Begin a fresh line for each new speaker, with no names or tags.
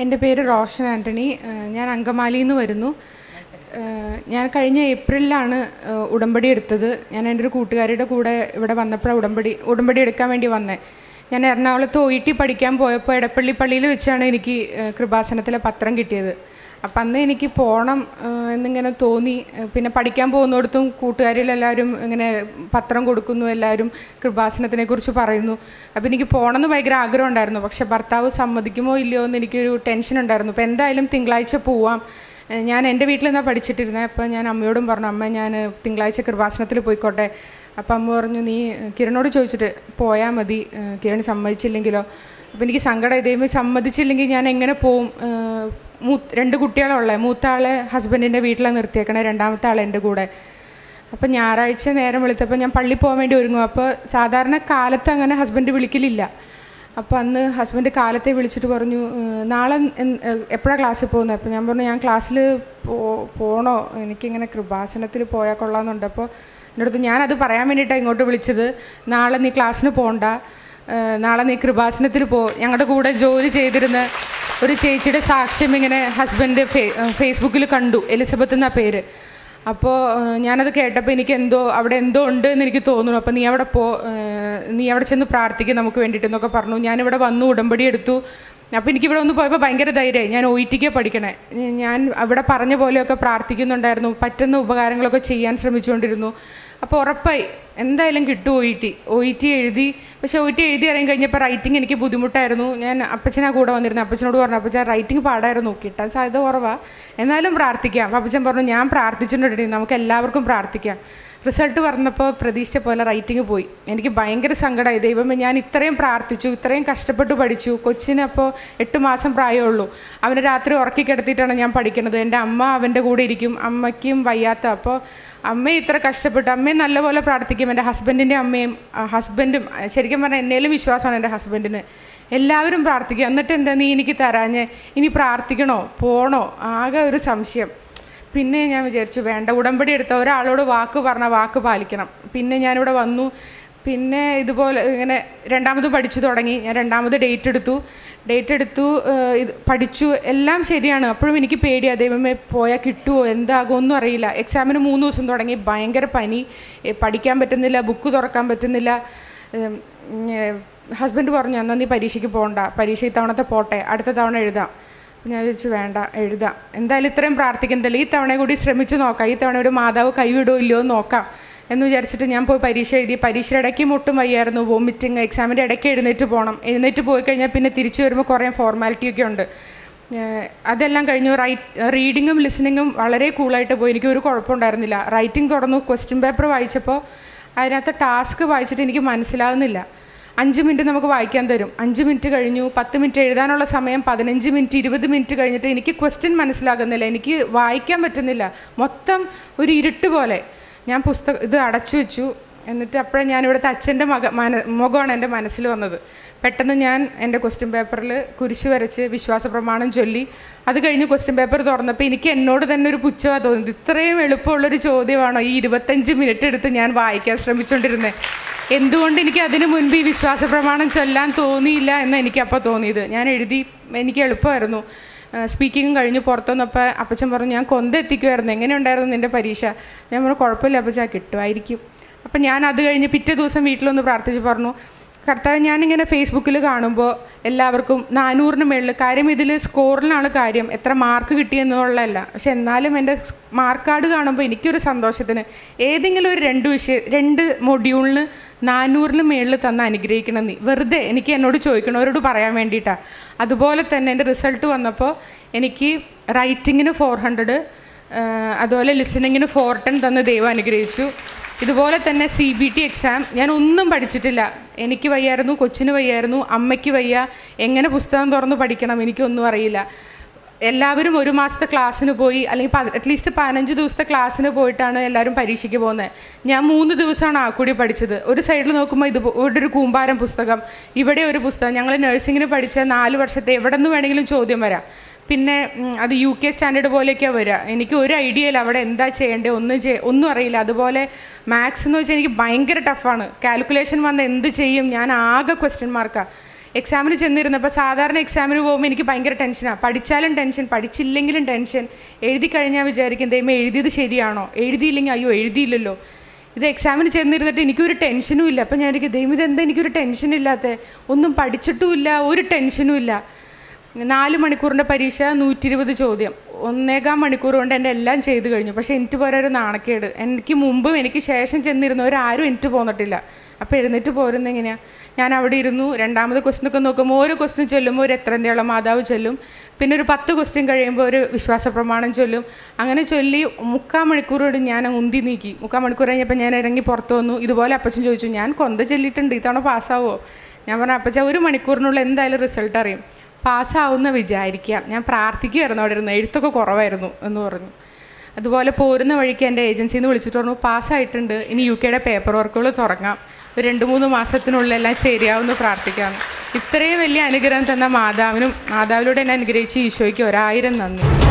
എൻ്റെ പേര് റോഷൻ ആൻ്റണി. ഞാൻ അങ്കമാലിയിൽ നിന്ന് വരുന്നു. ഞാൻ കഴിഞ്ഞ ഏപ്രിലാണ് ഉടമ്പടി എടുത്തത്. ഞാൻ എൻ്റെ ഒരു കൂട്ടുകാരിയുടെ കൂടെ ഇവിടെ വന്നപ്പോഴാണ് ഉടമ്പടി എടുക്കാൻ വേണ്ടി വന്നത്. ഞാൻ എറണാകുളത്ത് OET പഠിക്കാൻ പോയപ്പോൾ എടപ്പള്ളി പള്ളിയിൽ വെച്ചാണ് എനിക്ക് കൃപാസനത്തിലെ പത്രം കിട്ടിയത്. അപ്പം അന്ന് എനിക്ക് പോകണം എന്നിങ്ങനെ തോന്നി. പിന്നെ പഠിക്കാൻ പോകുന്നിടത്തും കൂട്ടുകാരിലെല്ലാവരും ഇങ്ങനെ പത്രം കൊടുക്കുന്നു, എല്ലാവരും കൃപാസനത്തിനെക്കുറിച്ച് പറയുന്നു. അപ്പോൾ എനിക്ക് പോകണമെന്ന് ഭയങ്കര ആഗ്രഹം ഉണ്ടായിരുന്നു. പക്ഷെ ഭർത്താവ് സമ്മതിക്കുമോ ഇല്ലയോ എന്ന് എനിക്കൊരു ടെൻഷൻ ഉണ്ടായിരുന്നു. അപ്പോൾ എന്തായാലും തിങ്കളാഴ്ച പോവാം. ഞാൻ എൻ്റെ വീട്ടിൽ നിന്നാണ് പഠിച്ചിട്ടിരുന്നത്. അപ്പോൾ ഞാൻ അമ്മയോടും പറഞ്ഞു, അമ്മ ഞാൻ തിങ്കളാഴ്ച കൃപാസനത്തിൽ പോയിക്കോട്ടെ. അപ്പം അമ്മ പറഞ്ഞു, നീ കിരണോട് ചോദിച്ചിട്ട് പോയാൽ മതി, കിരൺ സമ്മതിച്ചില്ലെങ്കിലോ. അപ്പോൾ എനിക്ക് സങ്കടം, ഇതേമേ സമ്മതിച്ചില്ലെങ്കിൽ ഞാൻ എങ്ങനെ പോവും? 2 കുട്ടികളുള്ളേ. മൂത്ത ആളെ ഹസ്ബൻഡിൻ്റെ വീട്ടിലാണ് നിർത്തിയേക്കണേ, രണ്ടാമത്തെ ആൾ എൻ്റെ കൂടെ. അപ്പം ഞായറാഴ്ച നേരം വെളുത്തപ്പോൾ ഞാൻ പള്ളിയിൽ പോകാൻ വേണ്ടി ഒരുങ്ങും. അപ്പോൾ സാധാരണ കാലത്ത് അങ്ങനെ ഹസ്ബൻഡ് വിളിക്കലില്ല. അപ്പോൾ അന്ന് ഹസ്ബൻഡ് കാലത്തെ വിളിച്ചിട്ട് പറഞ്ഞു, നാളെ എപ്പോഴാണ് ക്ലാസ്സിൽ പോകുന്നത്? അപ്പോൾ ഞാൻ പറഞ്ഞു, ഞാൻ ക്ലാസ്സിൽ പോകണോ, എനിക്കിങ്ങനെ കൃപാസനത്തിൽ പോയാൽ കൊള്ളാമെന്നുണ്ട്. അപ്പോൾ എൻ്റെ അടുത്ത് ഞാനത് പറയാൻ വേണ്ടിയിട്ടാണ് ഇങ്ങോട്ട് വിളിച്ചത്. നാളെ നീ ക്ലാസ്സിന് പോകണ്ട, നാളെ നീ കൃപാസനത്തിൽ പോ. ഞങ്ങളുടെ കൂടെ ജോലി ചെയ്തിരുന്ന ഒരു ചേച്ചിയുടെ സാക്ഷ്യം ഇങ്ങനെ ഹസ്ബൻഡ് ഫേസ്ബുക്കിൽ കണ്ടു, എലിസബത്ത് എന്നാ പേര്. അപ്പോൾ ഞാനത് കേട്ടപ്പോൾ എനിക്ക് അവിടെ എന്തോ ഉണ്ട് എന്ന് എനിക്ക് തോന്നുന്നു. അപ്പോൾ നീ അവിടെ ചെന്ന് പ്രാർത്ഥിക്കും നമുക്ക് വേണ്ടിയിട്ട് എന്നൊക്കെ പറഞ്ഞു. ഞാനിവിടെ വന്നു, ഉടമ്പടി എടുത്തു. അപ്പോൾ എനിക്കിവിടെ ഒന്ന് പോയപ്പോൾ ഭയങ്കര ധൈര്യമായി. ഞാൻ OET പഠിക്കണേ. ഞാൻ അവിടെ പറഞ്ഞ പോലെയൊക്കെ പ്രാർത്ഥിക്കുന്നുണ്ടായിരുന്നു, പറ്റുന്ന ഉപകാരങ്ങളൊക്കെ ചെയ്യാൻ ശ്രമിച്ചുകൊണ്ടിരുന്നു. അപ്പോൾ ഉറപ്പായി എന്തായാലും കിട്ടും OET എഴുതി. പക്ഷേ OET എഴുതി ഇറങ്ങി കഴിഞ്ഞപ്പോൾ റൈറ്റിംഗ് എനിക്ക് ബുദ്ധിമുട്ടായിരുന്നു. ഞാൻ അപ്പച്ചനാ കൂടെ വന്നിരുന്നു. അപ്പച്ചനോട് പറഞ്ഞു, അപ്പച്ചൻ റൈറ്റിംഗ് പാടായിരുന്നു, കിട്ടാൻ സാധ്യത കുറവാണ്, എന്നാലും പ്രാർത്ഥിക്കാം. അപ്പോൾ അപ്പച്ചൻ പറഞ്ഞു, ഞാൻ പ്രാർത്ഥിച്ചിട്ടുണ്ട്, നമുക്ക് എല്ലാവർക്കും പ്രാർത്ഥിക്കാം. റിസൾട്ട് പറഞ്ഞപ്പോൾ പ്രതീക്ഷിച്ച പോലെ റൈറ്റിംഗ് പോയി. എനിക്ക് ഭയങ്കര സങ്കടമായി. ദൈവമേ, ഞാൻ ഇത്രയും പ്രാർത്ഥിച്ചു, ഇത്രയും കഷ്ടപ്പെട്ട് പഠിച്ചു. കൊച്ചിന് അപ്പോൾ 8 മാസം പ്രായമുള്ളൂ. അവനെ രാത്രി ഉറക്കി കിടത്തിയിട്ടാണ് ഞാൻ പഠിക്കുന്നത്. എൻ്റെ അമ്മ അവൻ്റെ കൂടെ ഇരിക്കും, അമ്മയ്ക്കും വയ്യാത്ത. അപ്പോൾ അമ്മയെ ഇത്ര കഷ്ടപ്പെട്ടു, അമ്മയെ നല്ലപോലെ പ്രാർത്ഥിക്കും. എൻ്റെ ഹസ്ബൻഡിൻ്റെ അമ്മയും ഹസ്ബൻഡും, ശരിക്കും പറഞ്ഞാൽ എന്നേലും വിശ്വാസമാണ് എൻ്റെ ഹസ്ബൻഡിന്. എല്ലാവരും പ്രാർത്ഥിക്കും. എന്നിട്ട് എന്താ നീ എനിക്ക് തരാഞ്ഞേ? ഇനി പ്രാർത്ഥിക്കണോ പോണോ? ആകെ ഒരു സംശയം. പിന്നെ ഞാൻ വിചാരിച്ചു, വേണ്ട, ഉടമ്പടി എടുത്ത ഒരാളോട് വാക്ക് പറഞ്ഞാൽ വാക്ക് പാലിക്കണം. പിന്നെ ഞാനിവിടെ വന്നു. പിന്നെ ഇതുപോലെ ഇങ്ങനെ രണ്ടാമത് പഠിച്ചു തുടങ്ങി. ഞാൻ രണ്ടാമത് ഡേറ്റ് എടുത്തു, ഇത് പഠിച്ചു, എല്ലാം ശരിയാണ്. അപ്പോഴും എനിക്ക് പേടിയാണ്, ദൈവമേ പോയാൽ കിട്ടുമോ, എന്താകുമോ ഒന്നും അറിയില്ല. എക്സാമിന് 3 ദിവസം തുടങ്ങി, ഭയങ്കര പനി, പഠിക്കാൻ പറ്റുന്നില്ല, ബുക്ക് തുറക്കാൻ പറ്റുന്നില്ല. ഹസ്ബൻഡ് പറഞ്ഞു, എന്നാൽ നീ പരീക്ഷയ്ക്ക് പോകണ്ട, പരീക്ഷ ഇത്തവണത്തെ പോട്ടെ, അടുത്ത തവണ എഴുതാം. ഞാൻ വിചാരിച്ചു, വേണ്ട, എഴുതാം, എന്തായാലും ഇത്രയും പ്രാർത്ഥിക്കുന്നില്ല, ഈ തവണ കൂടി ശ്രമിച്ചു നോക്കാം, ഈ തവണ ഒരു മാതാവ് കൈവിടുമോ ഇല്ലയോ എന്ന് നോക്കാം എന്ന് വിചാരിച്ചിട്ട് ഞാൻ പോയി പരീക്ഷ എഴുതി. പരീക്ഷയുടെ ഇടയ്ക്ക് മുട്ടും വയ്യായിരുന്നു, വോമിറ്റിങ്. എക്സാമിൻ്റെ ഇടയ്ക്ക് എഴുന്നേറ്റ് പോയി കഴിഞ്ഞാൽ പിന്നെ തിരിച്ചു വരുമ്പോൾ കുറേ ഫോർമാലിറ്റിയൊക്കെ ഉണ്ട്. അതെല്ലാം കഴിഞ്ഞു. റീഡിങ്ങും ലിസണിങ്ങും വളരെ കൂളായിട്ട് പോയി, എനിക്കൊരു കുഴപ്പമുണ്ടായിരുന്നില്ല. റൈറ്റിംഗ് തുടർന്നു. ക്വസ്റ്റ്യൻ പേപ്പർ വായിച്ചപ്പോൾ അതിനകത്ത് ടാസ്ക് വായിച്ചിട്ട് എനിക്ക് മനസ്സിലാകുന്നില്ല. 5 മിനിറ്റ് നമുക്ക് വായിക്കാൻ തരും. 5 മിനിറ്റ് കഴിഞ്ഞു. 10 മിനിറ്റ് എഴുതാനുള്ള സമയം 15 മിനിറ്റ് 20 മിനിറ്റ് കഴിഞ്ഞിട്ട് എനിക്ക് ക്വസ്റ്റ്യൻ മനസ്സിലാകുന്നില്ല, എനിക്ക് വായിക്കാൻ പറ്റുന്നില്ല. മൊത്തം ഒരു ഇരുട്ട് പോലെ. ഞാൻ ഇത് അടച്ചു വെച്ചു. എന്നിട്ട് അപ്പോഴേ ഞാൻ ഇവിടുത്തെ അച്ഛൻ്റെ മുഖമാണ് എൻ്റെ മനസ്സിൽ വന്നത്. പെട്ടെന്ന് ഞാൻ എൻ്റെ ക്വസ്റ്റ്യൻ പേപ്പറിൽ കുരിശ് വരച്ച് വിശ്വാസ പ്രമാണം ചൊല്ലി. അത് കഴിഞ്ഞ് ക്വസ്റ്റ്യൻ പേപ്പർ തുറന്നപ്പോൾ എനിക്ക് എന്നോട് തന്നെ ഒരു പുച്ഛമാണ് തോന്നിയത്. ഇത്രയും എളുപ്പമുള്ളൊരു ചോദ്യമാണോ ഈ 25 മിനിറ്റ് എടുത്ത് ഞാൻ വായിക്കാൻ ശ്രമിച്ചുകൊണ്ടിരുന്നത്? എന്തുകൊണ്ട് എനിക്ക് അതിന് മുൻപ് ഈ വിശ്വാസ പ്രമാണം ചൊല്ലാൻ തോന്നിയില്ല എന്ന് എനിക്കപ്പോൾ തോന്നിയത്. ഞാൻ എഴുതി, എനിക്ക് എളുപ്പമായിരുന്നു. സ്പീക്കിങ്ങും കഴിഞ്ഞ് പുറത്തു വന്നപ്പോൾ അപ്പച്ചൻ പറഞ്ഞു, ഞാൻ കൊന്തെത്തിക്കുമായിരുന്നു, എങ്ങനെയുണ്ടായിരുന്നു നിൻ്റെ പരീക്ഷ? ഞാൻ പറഞ്ഞു, കുഴപ്പമില്ല അപ്പച്ചാ, കിട്ടുമായിരിക്കും. അപ്പം ഞാൻ അത് കഴിഞ്ഞ് പിറ്റേ ദിവസം വീട്ടിലൊന്ന് പ്രാർത്ഥിച്ച് പറഞ്ഞു, കർത്താവ്, ഞാനിങ്ങനെ ഫേസ്ബുക്കിൽ കാണുമ്പോൾ എല്ലാവർക്കും 400-ന് മുകളിൽ, കാര്യം ഇതിൽ സ്കോറിലാണ് കാര്യം, എത്ര മാർക്ക് കിട്ടിയെന്നുള്ളതല്ല. പക്ഷെ എന്നാലും എൻ്റെ മാർക്ക് കാർഡ് കാണുമ്പോൾ എനിക്കൊരു സന്തോഷത്തിന് ഏതെങ്കിലും ഒരു 2 മൊഡ്യൂളിന് 400-ന് മുകളിൽ തന്ന് അനുഗ്രഹിക്കണം നീ. വെറുതെ എനിക്ക് എന്നോട് ചോദിക്കണവരോട് പറയാൻ വേണ്ടിയിട്ടാണ്. അതുപോലെ തന്നെ എൻ്റെ റിസൾട്ട് വന്നപ്പോൾ എനിക്ക് റൈറ്റിങ്ങിന് 400, അതുപോലെ ലിസണിങ്ങിന് 410 തന്ന് ദൈവം അനുഗ്രഹിച്ചു. ഇതുപോലെ തന്നെ CBT എക്സാം ഞാൻ ഒന്നും പഠിച്ചിട്ടില്ല. എനിക്ക് വയ്യായിരുന്നു, കൊച്ചിന് വയ്യായിരുന്നു, അമ്മയ്ക്ക് വയ്യ, എങ്ങനെ പുസ്തകം തുറന്ന് പഠിക്കണം എനിക്കൊന്നും അറിയില്ല. എല്ലാവരും 1 മാസത്തെ ക്ലാസ്സിന് പോയി, അല്ലെങ്കിൽ അറ്റ്ലീസ്റ്റ് 15 ദിവസത്തെ ക്ലാസ്സിന് പോയിട്ടാണ് എല്ലാവരും പരീക്ഷയ്ക്ക് പോകുന്നത്. ഞാൻ 3 ദിവസമാണ് കൂടി പഠിച്ചത്. ഒരു സൈഡിൽ നോക്കുമ്പോൾ ഇവിടെ ഒരു കൂമ്പാരം പുസ്തകം, ഇവിടെ ഒരു പുസ്തകം. ഞങ്ങൾ നഴ്സിങ്ങിന് പഠിച്ച 4 വർഷത്തെ എവിടെ നിന്ന് വേണമെങ്കിലും ചോദ്യം വരാം. പിന്നെ അത് UK സ്റ്റാൻഡേർഡ് പോലെയൊക്കെയാണ് വരിക. എനിക്ക് ഒരു ഐഡിയ ഇല്ല അവിടെ എന്താ ചെയ്യേണ്ടത്, ഒന്നും അറിയില്ല. അതുപോലെ മാത്സ് എന്ന് വെച്ചാൽ എനിക്ക് ഭയങ്കര ടഫാണ്. കാൽക്കുലേഷൻ വന്ന് എന്ത് ചെയ്യും, ഞാൻ ആകെ ക്വസ്റ്റ്യൻ മാർക്കാണ്. എക്സാമിന് ചെന്നിരുന്നപ്പോൾ സാധാരണ എക്സാമിന് പോകുമ്പോൾ എനിക്ക് ഭയങ്കര ടെൻഷനാണ്. പഠിച്ചാലും ടെൻഷൻ, പഠിച്ചില്ലെങ്കിലും ടെൻഷൻ. എഴുതി കഴിഞ്ഞാൽ വിചാരിക്കും ദൈവമേ എഴുതിയത് ശരിയാണോ, എഴുതിയില്ലെങ്കിൽ അയ്യോ എഴുതിയില്ലല്ലോ. ഇത് എക്സാമിന് ചെന്നിരുന്നിട്ട് എനിക്കൊരു ടെൻഷനും ഇല്ല. അപ്പം ഞാൻ എനിക്ക് ദൈവം ഇതെന്താ എനിക്കൊരു ടെൻഷനില്ലാത്ത, ഒന്നും പഠിച്ചിട്ടുമില്ല, ഒരു ടെൻഷനും ഇല്ല. 4 മണിക്കൂറിൻ്റെ പരീക്ഷ, 120 ചോദ്യം, 1.25 മണിക്കൂർ കൊണ്ട് എൻ്റെ എല്ലാം ചെയ്ത് കഴിഞ്ഞു. പക്ഷേ എനിക്ക് പോരാ ഒരു നാണക്കേട്. എനിക്ക് മുമ്പും എനിക്ക് ശേഷം ചെന്നിരുന്നവരാരും എനിക്ക് പോന്നിട്ടില്ല. അപ്പോൾ എഴുന്നേറ്റ് പോരുന്നത് എങ്ങനെയാണ്? ഞാൻ അവിടെ ഇരുന്നു. രണ്ടാമത് ക്വസ്റ്റ്യനൊക്കെ നോക്കുമ്പോൾ ഓരോ ക്വസ്റ്റ്യൻ ചൊല്ലുമ്പോൾ ഒരു എത്ര എന്തെയുള്ള മാതാവ് ചൊല്ലും. പിന്നെ ഒരു 10 ക്വസ്റ്റ്യൻ കഴിയുമ്പോൾ ഒരു വിശ്വാസ പ്രമാണം ചൊല്ലും. അങ്ങനെ ചൊല്ലി 3/4 മണിക്കൂറോട് ഞാൻ ഉന്തി നീക്കി. 3/4 മണിക്കൂർ കഴിഞ്ഞപ്പോൾ ഞാൻ ഇറങ്ങി പുറത്ത് വന്നു. ഇതുപോലെ അപ്പച്ചൻ ചോദിച്ചു, ഞാൻ കൊന്ത ചൊല്ലിയിട്ടുണ്ട്, ഇത്തവണ പാസ്സാവോ? ഞാൻ പറഞ്ഞു, അപ്പച്ച 1 മണിക്കൂറിനുള്ളിൽ എന്തായാലും റിസൾട്ട് അറിയും, പാസ്സാവുന്ന വിചാരിക്കാം. ഞാൻ പ്രാർത്ഥിക്കുമായിരുന്നു അവിടെ ഇരുന്ന്, എഴുത്തൊക്കെ കുറവായിരുന്നു എന്ന് പറഞ്ഞു. അതുപോലെ പോരുന്ന വഴിക്ക് എൻ്റെ ഏജൻസിയിൽ നിന്ന് വിളിച്ചിട്ട് പറഞ്ഞു, പാസ്സായിട്ടുണ്ട്, ഇനി UK പേപ്പർ വർക്കുകൾ തുടങ്ങാം, ഒരു 2-3 മാസത്തിനുള്ളിൽ എല്ലാം ശരിയാവുമെന്ന് പ്രാർത്ഥിക്കാം. ഇത്രയും വലിയ അനുഗ്രഹം തന്ന മാതാവിനും മാതാവിലൂടെ എന്നെ അനുഗ്രഹിച്ച് ഈശോയ്ക്ക് 1000 നന്ദി.